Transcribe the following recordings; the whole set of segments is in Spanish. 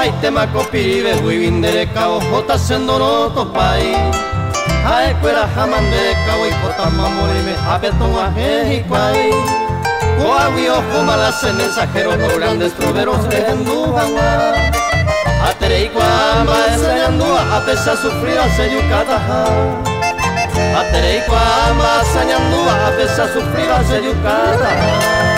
haitema kopiribe huibindereka ojota sendoro topai haekuera jamandereka oikota mamorime apetonga jejikwai Coahui ojo malas en mensajeros los grandes troveros de Hendubangua Atereikwa enseñando a pesar sufrir a Seyukata Atereikwa enseñando a pesar sufrir a Seyukata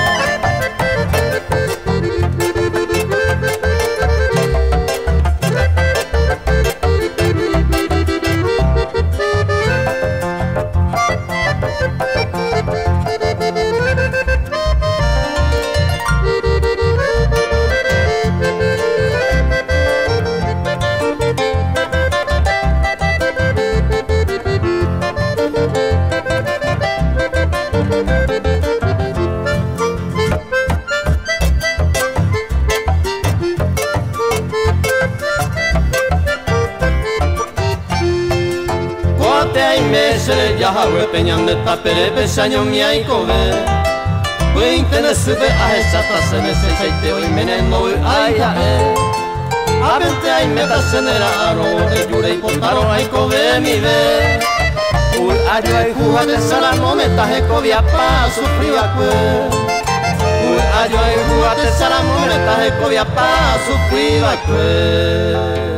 Yahweh peñan de tapere pesaño mi ay kobe Puinte sube a esa tasa en ese aceite hoy meneno ay ay Avente ay meta senera aro de yure y potaro ay kobe mi ve Uy ayo ay juja de sala no meta jecobia pa sufriba kwe Uy ayo ay juja de sala no meta jecobia pa sufriba kwe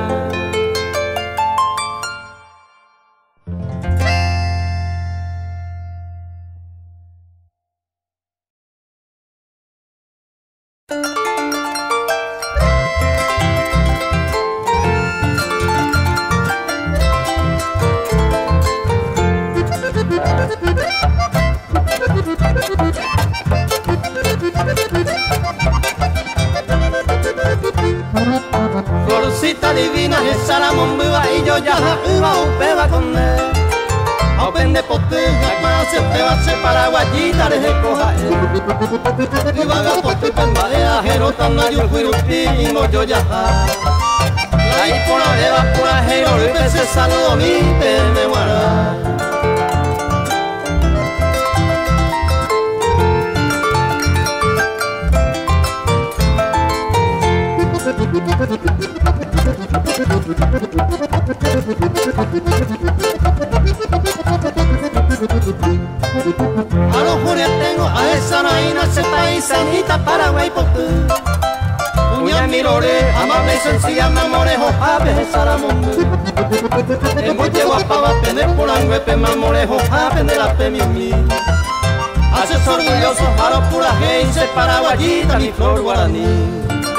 Florcita divina es salamón viva y yo ya iba un peba con él Open de potilla, más se peba se paraguayita de coja Y vaga pote pembadea, jerotana yo cuirupi y moyo ya Ahí por la beba, por la jero, y veces saludo mi te me guarda A los jurias tengo a esa naina, se paisanita Paraguay por tú Uña mirore, amable y sencilla, me amorejo, ave salamón Hemos llegado a pava, tener por angüepe, me amorejo, ave de la pemimi Haces orgulloso, a los puras gays, se paraguayita, mi flor guaraní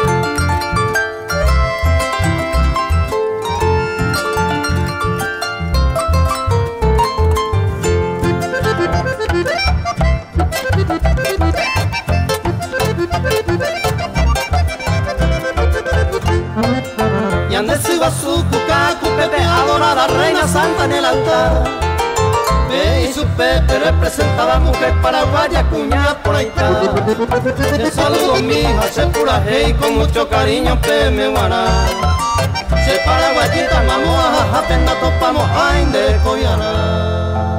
Y ande suba su cucacu, Pepe adora a la reina santa en el altar Ve y su Pepe representaba mujer paraguaya, cuñada por ahí está Te saludo mi hija, se pura hey, con mucho cariño Peme guaná Se paraguayita, mamo a penda topamos ay de coviana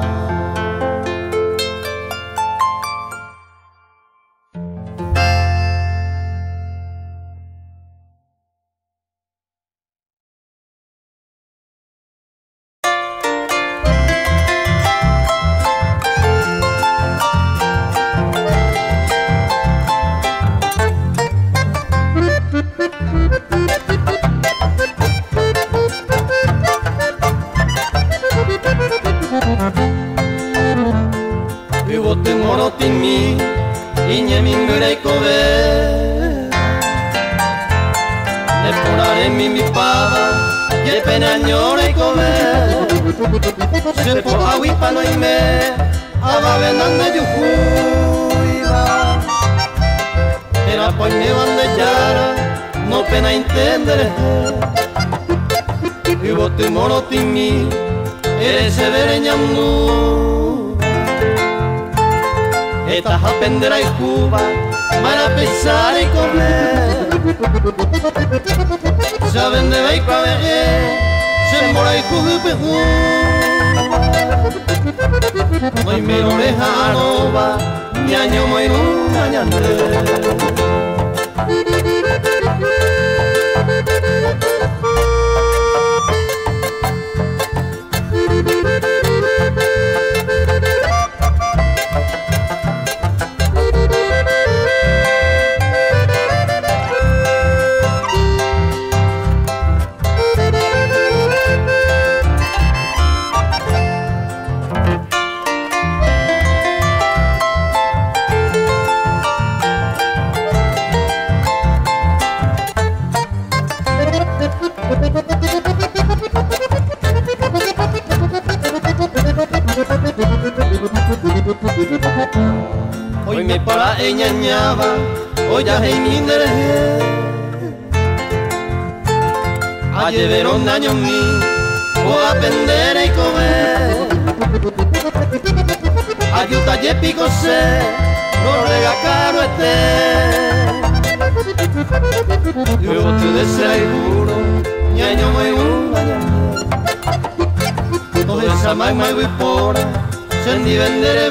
Timmi, iñe mi mure kobe Ne porare mi pava, ye pena ñore kobe Se po awi pano ime, ava venande yujuiba Era poi me van de yara, no pena intendere Y bote moro timmi, eres severe ñamnu Estás a pendera y Cuba, para pensar y comer Saben de beico a ver, se mora y cujupejú Hoy me oreja nova, ñaño muy ñañandre Hoy me para eñañaba, hoy ya hay mi nerje. Ayer verón año mi, o a pender y comer. Ayuta ye pico se, no rega caro yo te deseguro, ñaño muy todo esa magma y pora, se ni vendere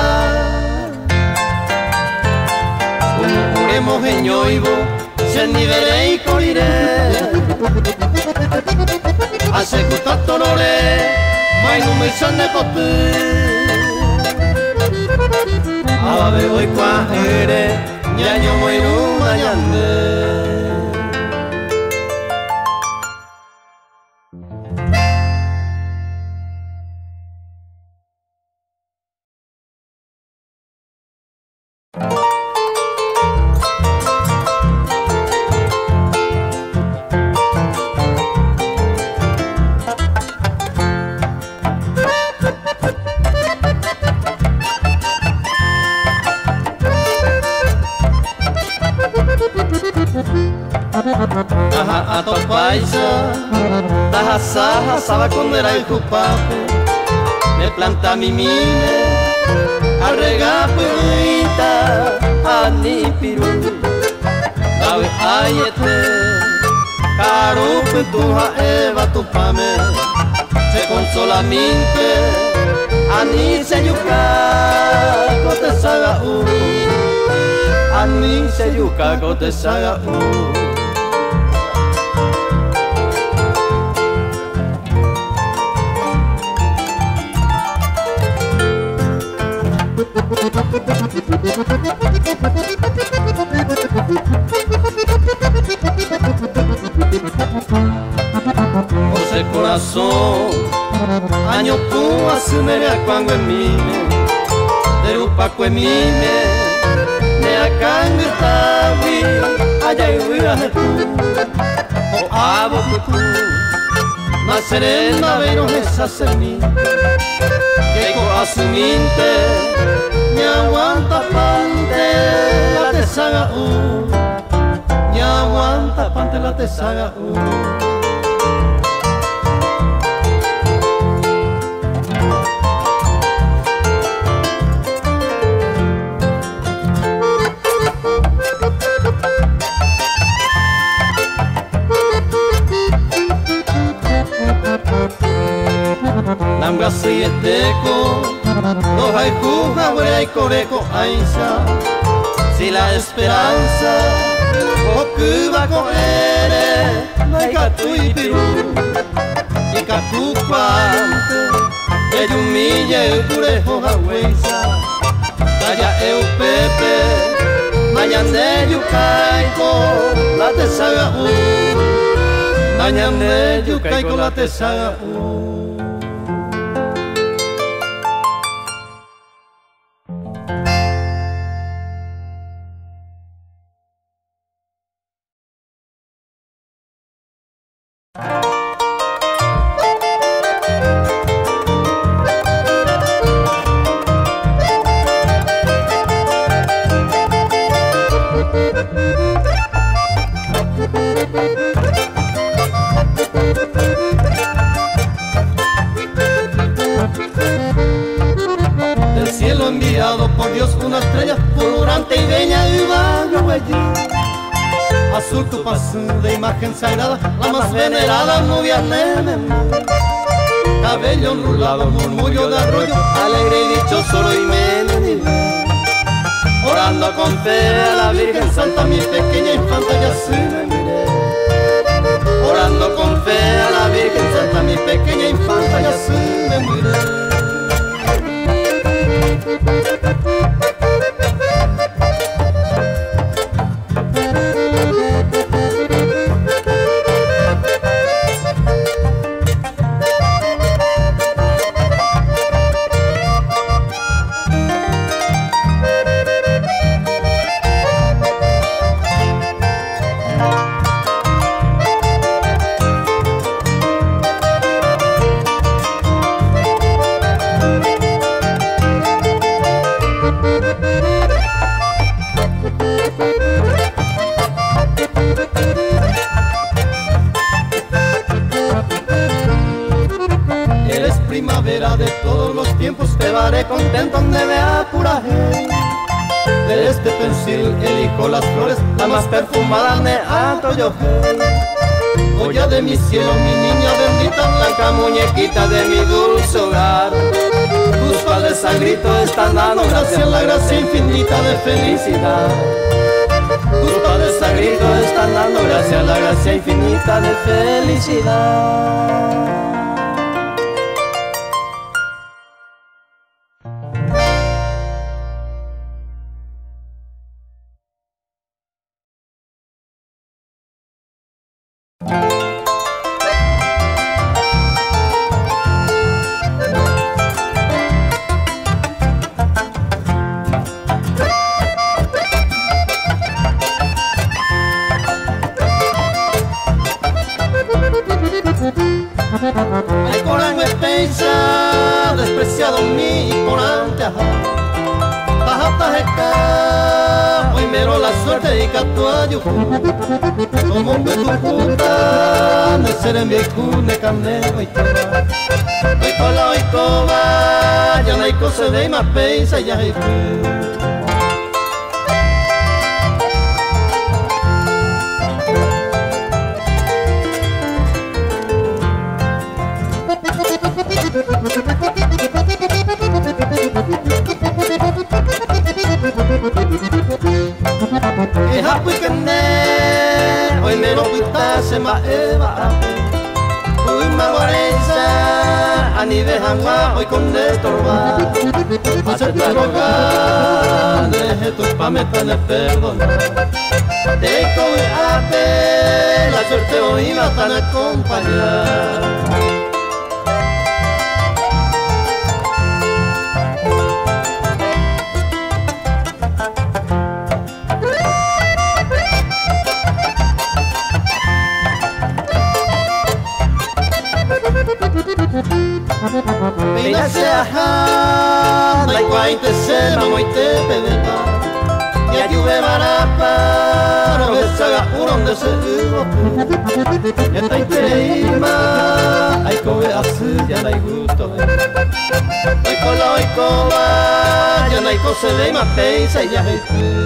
como puremos en yoibo, se ni veré y coliré. Hace gustar torore, mai no me sane pote. Ababe hoy cuajere, ñaño muy dañande. Ato paisa, taja saja, saba con era el jupape, me planta mi mime, al regapuita, a ni piru, dawe ayete, caro pentuja eva tu pame, se consola minte, a ni se yuca, cote saga a ni se yuca, cote saga Ose corazón, año tú asume a cuando en mí, de upaco en mí, me acanga vi, allá y voy a tú, o abo tú, más serena vero esa semilla, que con asuminte, me aguanta pante la tesaga me aguanta pante la tesaga Nambra sieteko, no hay cuja, huele y coreco aisa. Si la esperanza, o cuba coere, no hay catu y pirú, y catu cuante, que humille el purejo jagüeisa. Calla eu pepe, mañana yucaico, la tesaga mañana yucaico la tesaga Del cielo enviado por Dios una estrella fulgurante y bella y vaga allí. Azul tu paso de imagen sagrada, la más venerada novia de cabello enrulado, murmullo de arroyo, alegre y dichoso y menene. Orando con fe a la Virgen Santa, mi pequeña infanta ya se me miré. Orando con fe a la Virgen Santa, mi pequeña infanta ya se me miré. con las flores, la más perfumada me ato yo. Joya de mi cielo, mi niña bendita, blanca muñequita de mi dulce hogar. Tus padres a grito están dando gracias, la gracia infinita de felicidad. Tus padres a grito están dando gracias, la gracia infinita de felicidad. Ai corango pensa despreciado mi corante tajata heca hoy mero la suerte y catuayo como que tu puta ne seré mi cune caneo y toba hoy coba ya no hay cosa de más pensa ya hay Happy kene, hoy me lo quitase ma eva. Hoy me guareza, a ni dejama hoy con estorba. Hacerte rogar, deje tus pametas de perdonar. Te coge a la suerte hoy la tan acompañar. Peina se ajá, la igual te se la muy te pedeta. Y ayude barapa, no me saga uno de se hubo. Ya te creíma, hay cobe así, ya no hay gusto. Hoy cola, hoy coba, ya no hay cosa de más peisa y ya hay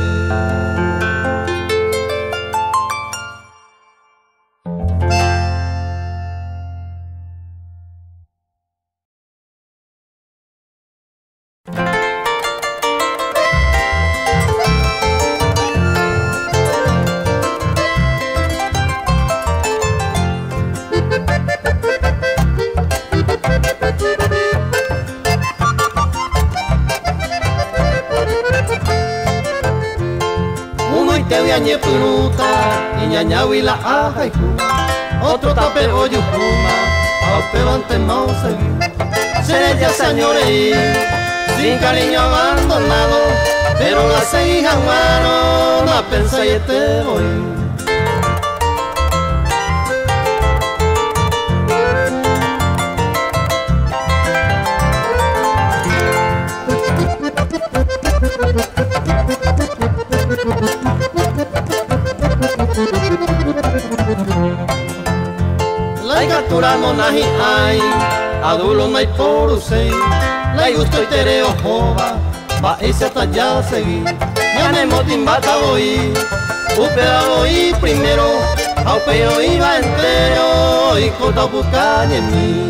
ñe puruta y ñañawi la aja y otro tape oyu puma aupe bante mause seré señores sin cariño abandonado pero la seguí mano no pensé y te voy. La captura monaji ay, adulo no hay por usted, la gusto y tereo jova, va ese hasta ya seguí, ganemos timbata voy, upea voy primero, aupeo iba entero, y cota bucaña en mí.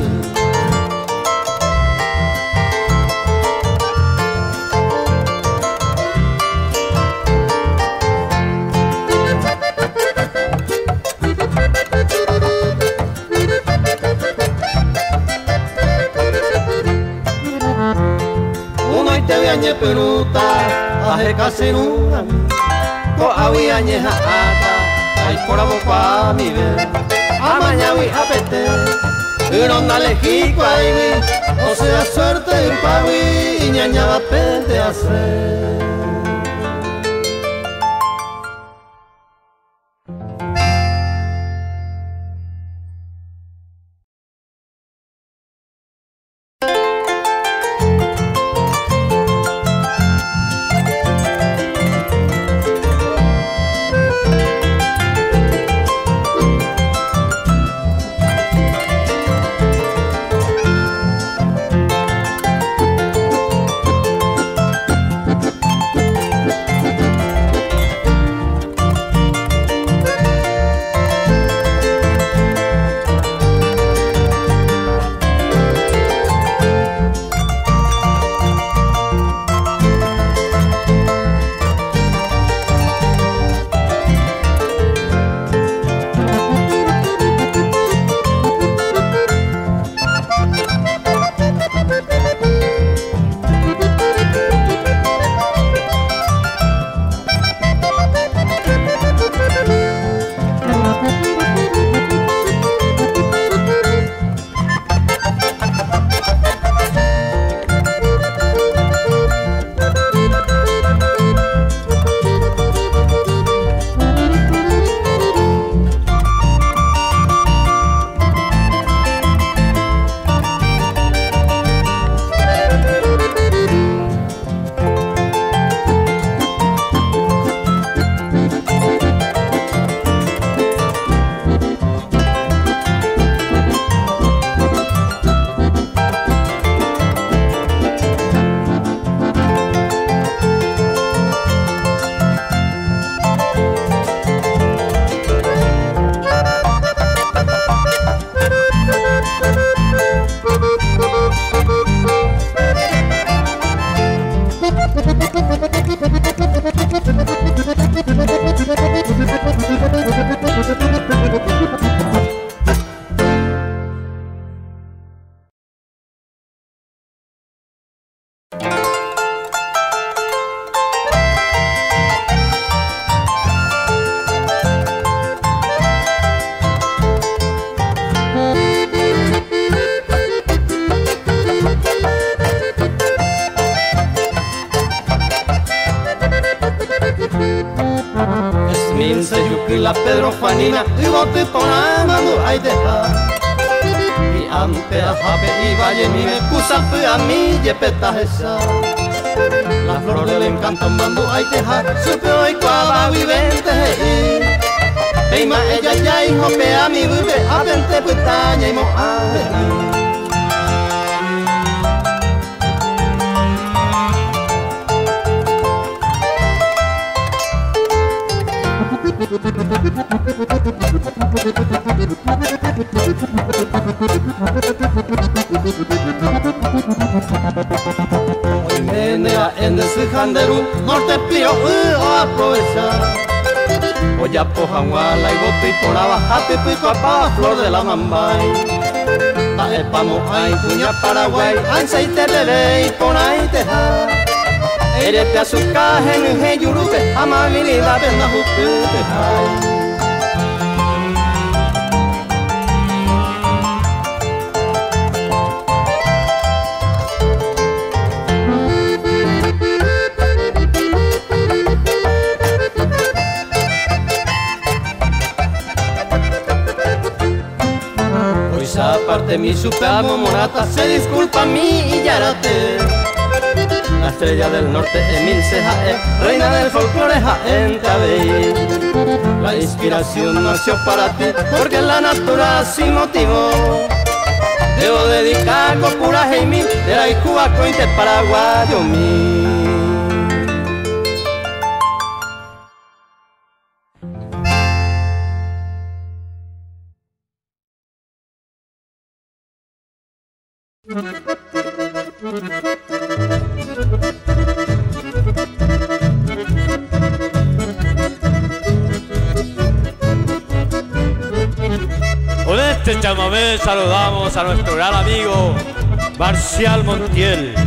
Ñe peruta, aje casenuna, ko awi añe jaata, ay por aboca mi ver, amañawi apete, pero no alejico ahí, o sea suerte en pawi, y ñañaba pende hacer. Esmin se yukila Pedro Juanina y bote pona mando ay deja y ante a jape y valle mi me cusa a mí yepeta esa la flor del encanto mando ay deja supe hoy cuaba vivente Eima ella ya hijo pe a mi bube a vente putaña y mo a Hoy menea en ese janderu norte pío o aprovechar Oya pojanguala y bote y por abajate pico a flor de la mambay Ta epamo ay puña Paraguay ansa y te bebé y por ahí teja Erete a su caja en el yurube amabilidad en la justicia Aparte mi supamo morata se disculpa a mí y yarate La estrella del norte Emil Cejae reina del folclore Jaén Tabey La inspiración nació para ti porque la naturaleza sin motivo Debo dedicar con pura Jaime de la Cuba cointe paraguayo mío Con este chamamé saludamos a nuestro gran amigo Marcial Montiel.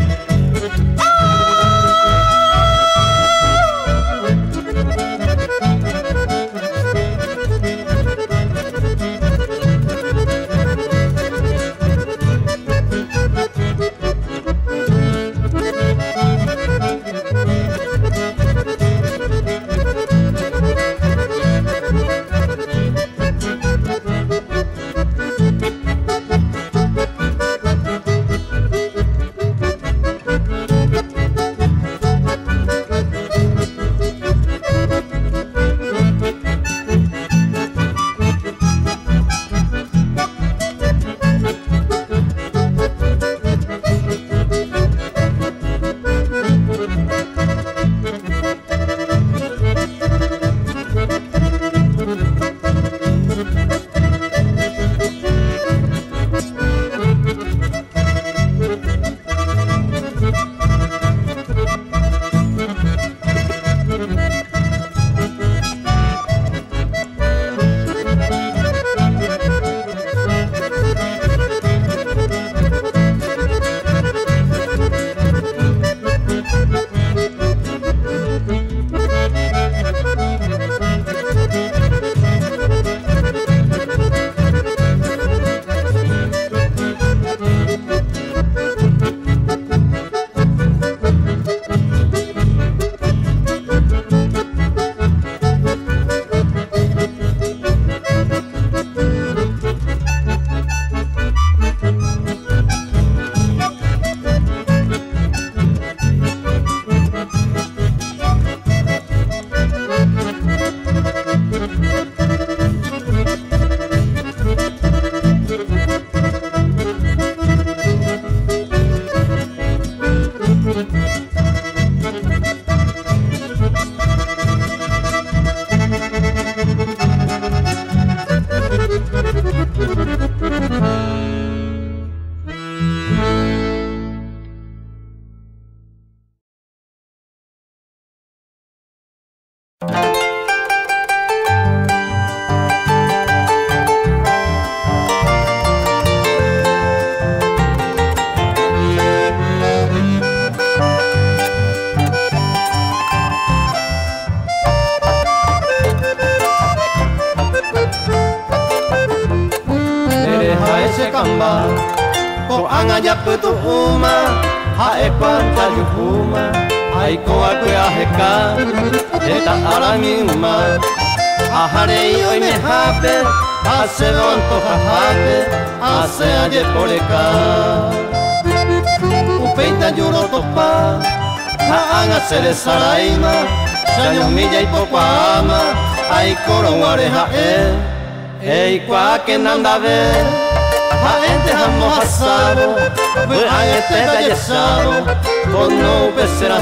Ko anga japutu uma hae kwanta yukuma aiko akue aheka eta aramima aharei oime hape asebe antoja hape ase aye poreka upeita yurotopa haan asere saraima Sañomilla y pocuama ay corongare ei cuaque nanda ve ente jamo hasabo ente gallesabo con no pesera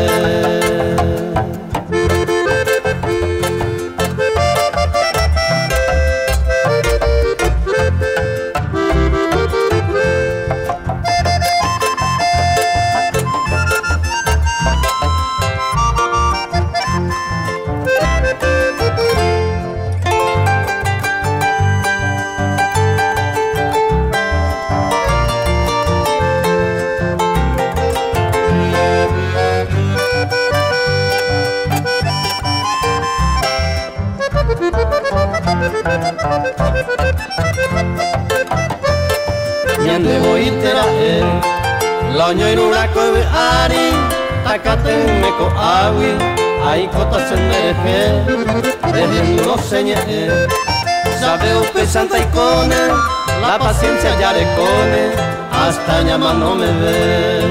Nyande boitera laño irurako ari takate meko awi aikota sendereje no señe sabe usted santa icone la paciencia ya le cone hasta llama no me ve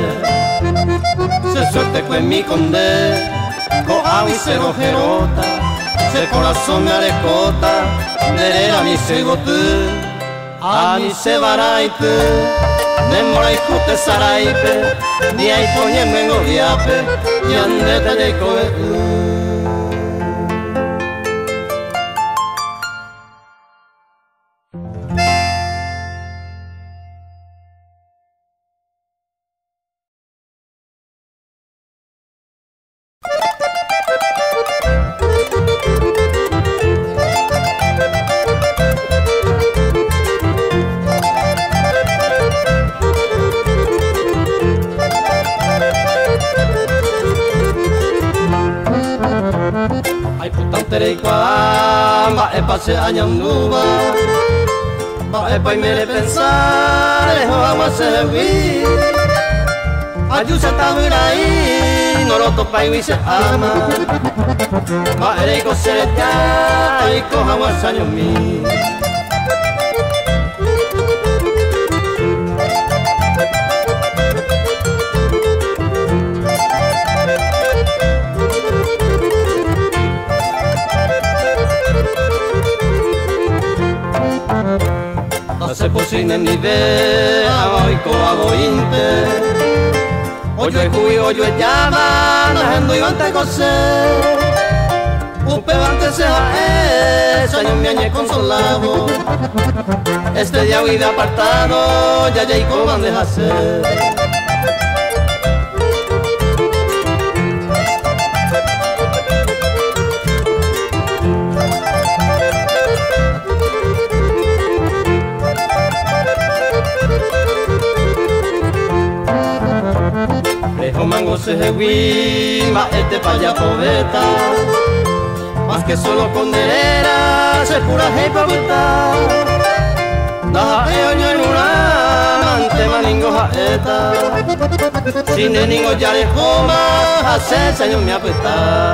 se suerte con mi conde co awi cero jerota se corazón me arecota derera mi segotu ani se varaipe Nemora ikute saraipe Ni aipoñe mengo viape Yandeta yeikoe Pase añanduba Bae mere pensar Joama sewi Ayusa tawirai Noroto paiwi se ama Bae reiko sereta Aiko hawa sanyomi Se cocina ni ve, aboico abointe. Oyo es cuyo, oyo es llama, najando y vante cose. Upe vante se jae, saño mi añe consolado. Este día vida apartado, ya y como deja ser. Mango se jewi, ma este paya poeta, más que solo conderera, se pura hey pavita. Da oño en una, mante maningo jaeta, sin ningo ya de coma, hace señor me apeta.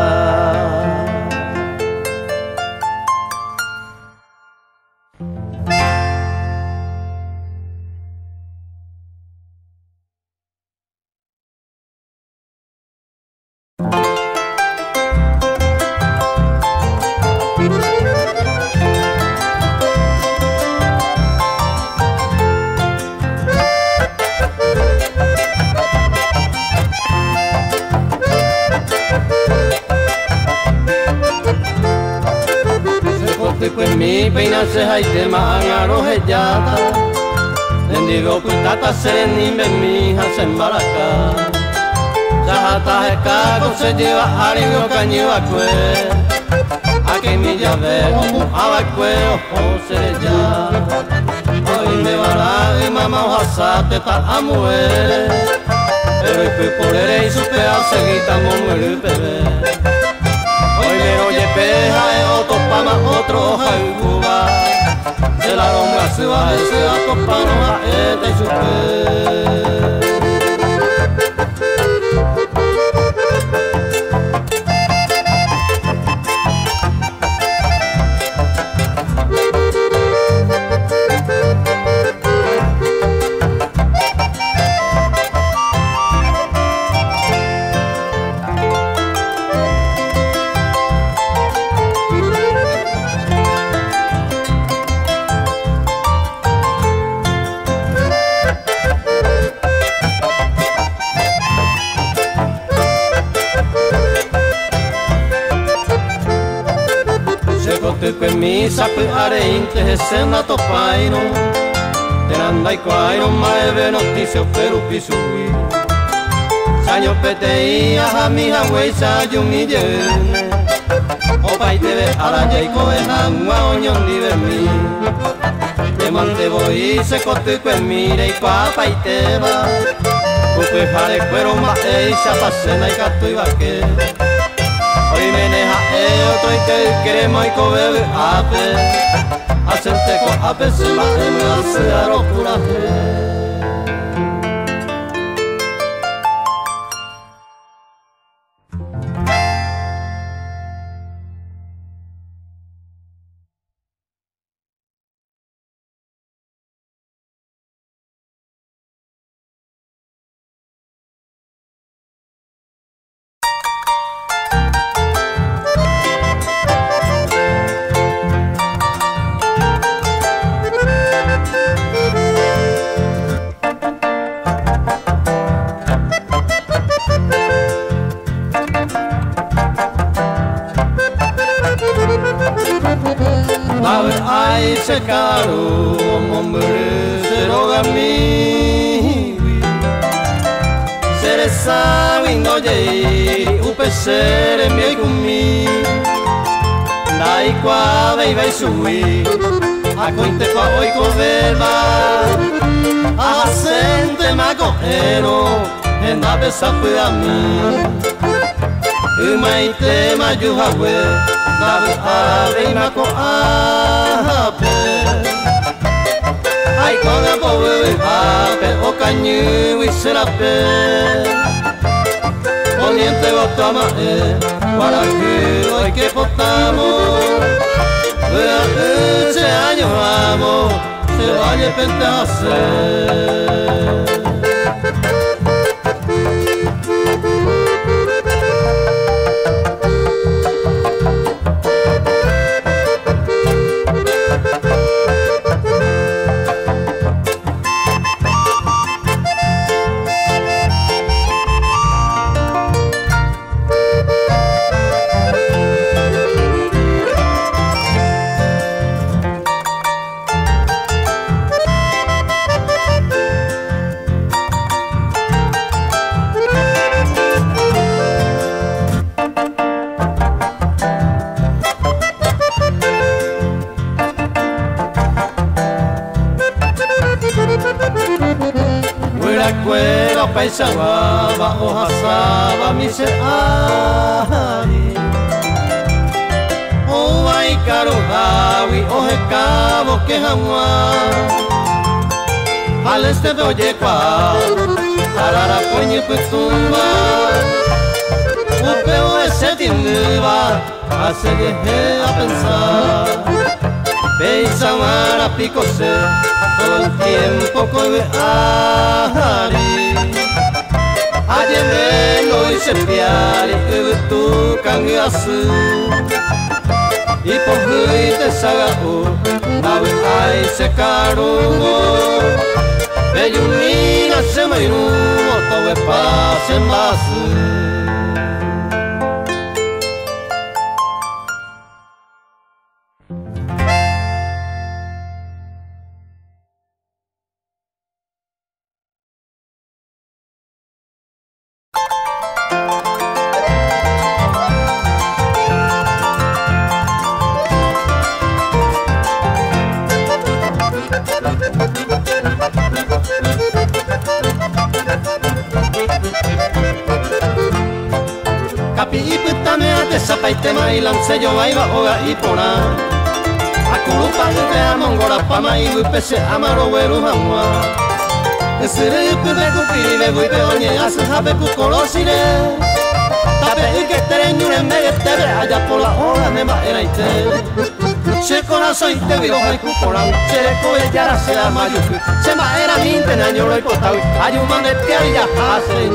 Pues mi peina se haite maangaro heyata Nendigo kutata serenimbe mi hasembaraka Jahata hekako se lleva aribio cañiva kwe Aquí mi llave omu abakwe ojo sereya Hoy me barage mama ojasate ta amue Pero y por ere y supe a seguita momuelu bebé Hoy me oye peja otro pama otro hoja en Cuba El aroma se va ese atopano a este y su Kotuko misa pu areinte hesena topaino Tenandai kwaino maeve noticio peru pisui Sanyo peteia hamiha weisa yumiyene Opai teve arayaiko ehangwa onyondi vermi Temante voi se kotuko mire ikwa paiteva Kupe jare cuero maeisa pasena ikatu ibake Hoy meneja otro y te queremos y comer ape Hacerte con ape se va a me hace a locura Ai se caro hombre se roga mi Sere sabindo ye upe sere mi oi kumi Dai qua vei vai sui a cointe qua oi coverba A sente ma coero e na besa pui a mi Umaite ma juhawe Nabe ave ma ko ape Ai kona bowe ape o kanyu iserape Poniente botama para que hoy que potamos Vea ese año amo se vaya pentase Paisawaba o hasaba mi se ari O ai caro hawi o hekabo que hamwa Al este de oye kwa Arara coño putumba Upeo ese tinuba Hace que a pensar Paisawara picose Todo el tiempo con ari Ayemelo y se piari tu kangasu Y por te sagao Nawe ai se karugo Bellumina se mairumo Towe pase masu Sapaitema y lance yo aiba oga y pona Akulupa ute amongora pama y pese amaro weru hamwa Esere pide kupiri bego y peoñe hace jabe kukolosire Tape y que tereñure megetebe allá por la hora me va era ite Se corazón y te viro hay kukoran Se coe yara se la mayuku Se ma era minte nañoro y potawi Ayuman de piari ya hace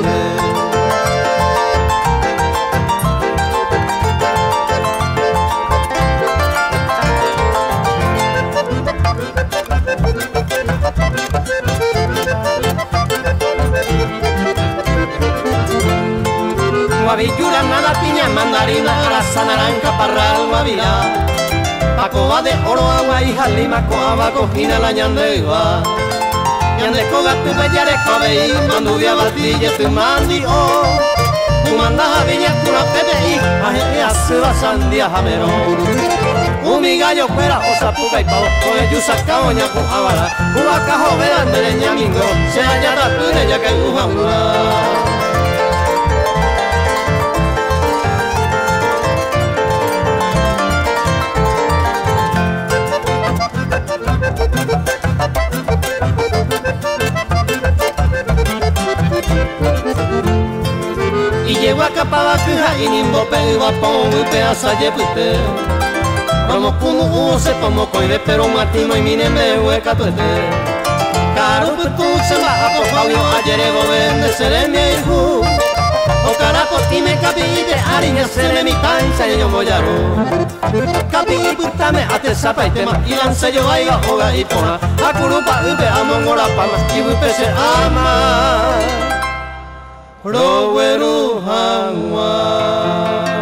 Guavillura, nada, piña, mandarina, grasa, naranja, parral, guavira Pakoa de oro agua y jalima ko abako hina la ñande iba. Ñande koga tu bellare kobe y manduvia batille tu mandi o. Tu manda viña kuna pepe y aje asuba sandia jamero. Umi gallo fuera osa puka y pavo, koe yusa kaoña ku abara. Uwa kaho verandere ñamingo, se halla rapure ya que ujaura. Y llego a Capabacuja y nimbo pegua pongo y pedaza yepute. Vamos como use pomo coire pero matimo y mine me hueca tuete. Caro putu se va a pofauio ayer ego vende sereme hijo. O carapo y me capite ariña sere mi tanza y yo moyaro. Capi y putame ate sapa y tema y lance yo vaiga hoga y pona. A curupa ube a mongora palma y bupe se ama. Roweru hangwa